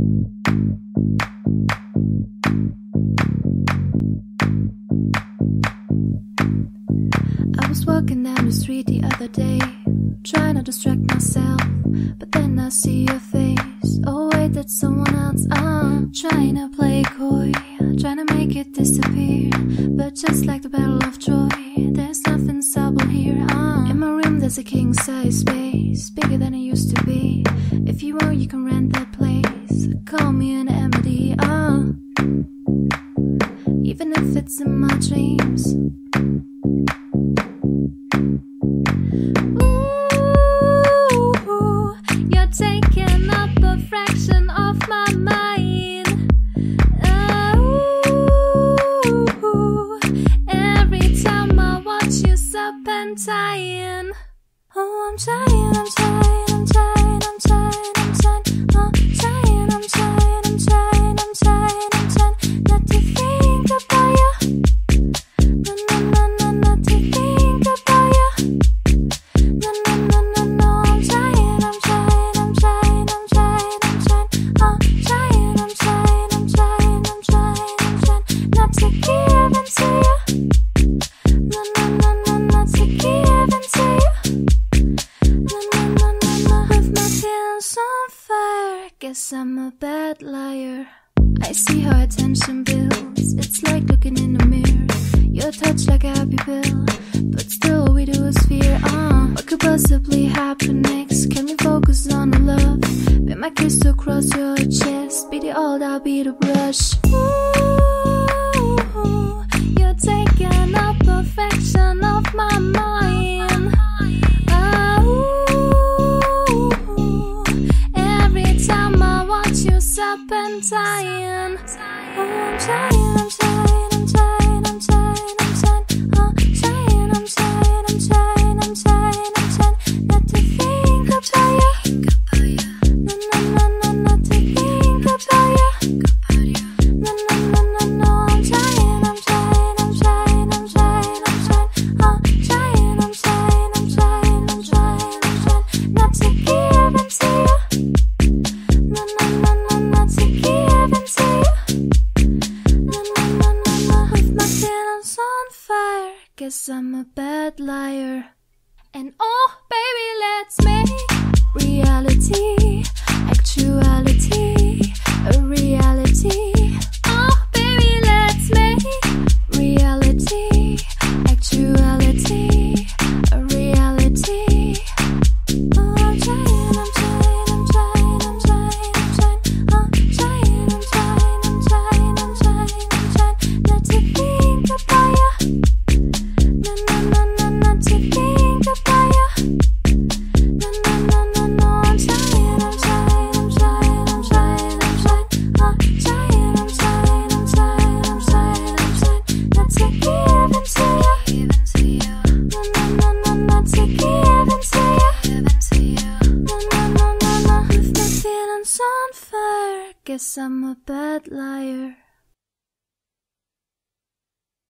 I was walking down the street the other day, trying to distract myself, but then I see your face. Oh wait, that's someone else. Trying to play coy, trying to make it disappear, but just like the Battle of Troy, there's nothing stable here. In my room there's a king-size space, bigger than it used to be. If you want, you can rent that place. Call me an Amity, even if it's in my dreams. Ooh, you're taking up a fraction of my mind. Ooh, every time I watch you serpentine. Oh, I'm trying, I'm trying, I'm trying, I'm trying, I'm trying. Oh, I'm trying, I'm trying, I'm trying, I'm trying, I'm trying not to think about you. No, no, no, no, not to think about you. No, no, no, no, no, I'm trying, I'm trying, I'm trying, I'm trying, I'm trying. Oh, I'm trying, I'm trying, I'm trying, I'm trying, I'm trying not to give in to you. No, no, no, no, not to give in to you. No, no, no, no, no, with my feelings on fire, guess I'm a bad liar. I see how attention builds, it's like looking in the mirror. Your touch like a happy pill, but still all we do is fear. What could possibly happen next? Can we focus on the love? Be my kiss across your chest, be the old, I'll be the brush. Ooh, you're taking up a fraction of my mind. Ooh, every time I watch you serpentine. Oh, I'm trying, I'm trying, I'm trying, I'm trying, I'm trying. Oh, I'm trying, I'm trying, I'm trying, I'm trying, I'm trying not to think about you. No, no, no, no, not to think about you. No, no, no, no, no, I'm trying, I'm trying, I'm trying, I'm trying, I'm trying. Oh, I'm trying, I'm trying, I'm trying, I'm trying, I'm trying not to give in to you. No, no, no, no, not to give in to you. No, no, no, no, no, with my feelings on fire, guess I'm a bad liar. And oh, baby, let's make reality, actuality, a reality. Oh, baby, let's make reality, actuality, a reality. Oh, I'm trying, I'm trying, I'm trying, I'm trying, I'm trying. Oh, I'm trying, I'm trying, I'm trying, I'm trying, I'm trying not to think about you. No, no, no, no, not to think about you. No, no, no, no, no, I'm trying, I'm trying, I'm trying, I'm trying, I'm trying. Oh, I'm trying, I'm trying, I'm trying, I'm trying, I'm trying not to give in to you. No, no, no, no, not to give in to you. No, no, no, no, no, with my feelings on fire, guess I'm a bad liar.